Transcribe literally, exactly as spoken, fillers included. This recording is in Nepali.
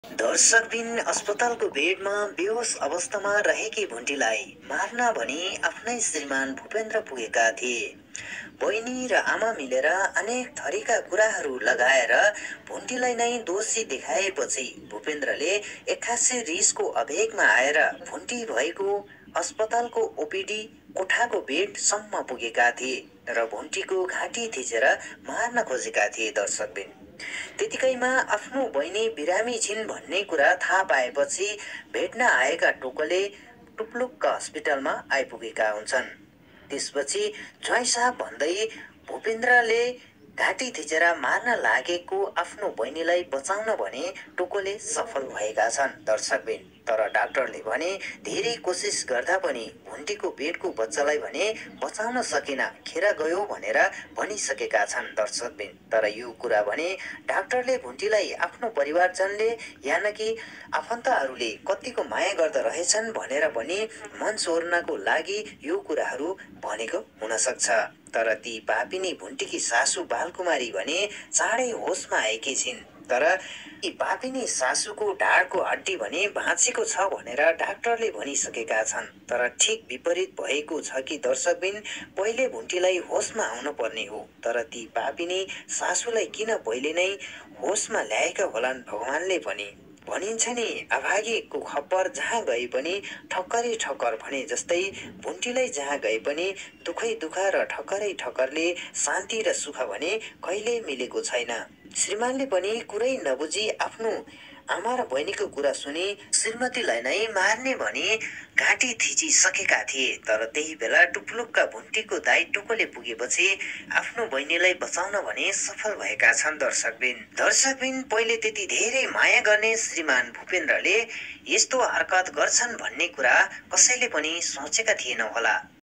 दर्शकबिन अस्पतालको बेडमा बेहोस अवस्थामा रहेकी भुन्टीलाई मार्न भनी आफ्नै श्रीमान भूपेन्द्र पुगेका थिए। बहिनी र आमा मिलेर अनेक थरीका कुराहरू लगाएर भुन्टीलाई नै दोषी देखाएपछि भूपेन्द्रले एक्कासी रिसको आवेगमा आएर भुन्टी भएको अस्पतालको ओपिडी कोठाको बेडसम्म पुगेका थिए र भुन्टीको घाँटी थिचेर मार्न खोजेका थिए। दर्शकबिन त्यतिकैमा आफ्नो बहिनी बिरामी छिन् भन्ने कुरा थाहा पाएपछि भेट्न आएका टोकले टुप्लुक्क अस्पतालमा आइपुगेका हुन्छन्। त्यसपछि ज्वाइँ साहब भन्दै भूपेन्द्रले घाँटी थिचेर मार्न लागेको आफ्नो बहिनीलाई बचाउन भने टोकले सफल भएका छन्। दर्शकबिन तर डाक्टरले भने धेरै कोसिस गर्दा पनि भुन्टीको पेटको बच्चालाई भने बचाउन सकिन, खेर गयो भनेर भनिसकेका छन्। दर्शकबिन तर यो कुरा भने डाक्टरले भुन्टीलाई आफ्नो परिवारजनले यानकि आफन्तहरूले कतिको माया गर्दा रहेछन् भनेर पनि मन सोर्नको लागि यो कुराहरू भनेको हुन सक्छ। तर ती पापिनी भुन्टीकी सासू बालकुमारी भने चाँडै होसमा आएकी छिन्। तर यी पापिनी सासूको ढाडको हड्डी भने भाँचेको छ भनेर डाक्टरले भनिसकेका छन्। तर ठिक विपरीत भएको छ कि दर्शकबिन पहिले भुन्टीलाई होसमा आउन पर्ने हो, तर ती पापिनी सासूलाई किन पहिले नै होसमा ल्याएका होलान् भगवानले पनि। भनिन्छ नि अभागीको खप्पर जहाँ गए पनि ठक्करै ठक्कर भने जस्तै भुन्टीलाई जहाँ गए पनि दुखै दुख र ठक्करै ठक्करले शान्ति र सुख भने कहिल्यै मिलेको छैन। श्रीमानले पनि कुरै नबुझी आफ्नो आमा र बहिनीको कुरा सुनि श्रीमतीलाई नै मार्ने भनी घाँटी थिचिसकेका थिए। तर त्यही बेला टुप्लुक्क भुन्टीको दाइ टोकोले पुगेपछि आफ्नो बहिनीलाई बचाउन भने सफल भएका छन्। दर्शकबिन दर्शकबिन पहिले त्यति धेरै माया गर्ने श्रीमान भूपेन्द्रले यस्तो हरकत गर्छन् भन्ने कुरा कसैले पनि सोचेका थिएन होला।